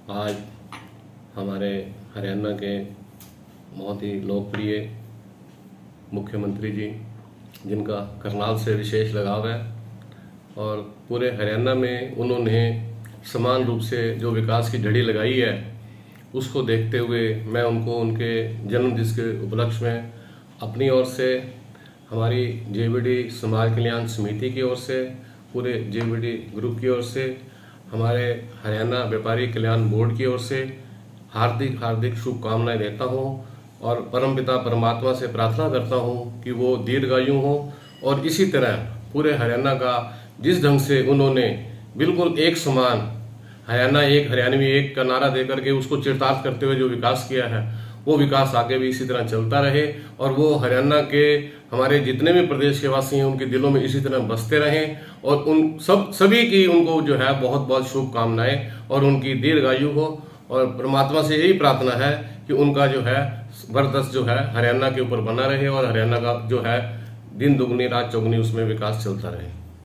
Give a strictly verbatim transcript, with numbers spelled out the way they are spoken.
आज हमारे हरियाणा के बहुत ही लोकप्रिय मुख्यमंत्री जी, जिनका करनाल से विशेष लगाव है और पूरे हरियाणा में उन्होंने समान रूप से जो विकास की झड़ी लगाई है, उसको देखते हुए मैं उनको उनके जन्मदिन के उपलक्ष्य में अपनी ओर से, हमारी जेबीडी समाज कल्याण समिति की ओर से, पूरे जेबीडी ग्रुप की ओर से, हमारे हरियाणा व्यापारी कल्याण बोर्ड की ओर से हार्दिक हार्दिक शुभकामनाएं देता हूं और परमपिता परमात्मा से प्रार्थना करता हूं कि वो दीर्घायु हो और इसी तरह पूरे हरियाणा का जिस ढंग से उन्होंने बिल्कुल एक समान हरियाणा एक हरियाणवी एक का नारा देकर के उसको चरितार्थ करते हुए जो विकास किया है, वो विकास आगे भी इसी तरह चलता रहे और वो हरियाणा के हमारे जितने भी प्रदेश के वासी हैं उनके दिलों में इसी तरह बसते रहें और उन सब सभी की उनको जो है बहुत बहुत शुभकामनाएं और उनकी दीर्घायु हो। और परमात्मा से यही प्रार्थना है कि उनका जो है वर्चस्व जो है हरियाणा के ऊपर बना रहे और हरियाणा का जो है दिन दुगनी रात चौगुनी उसमें विकास चलता रहे।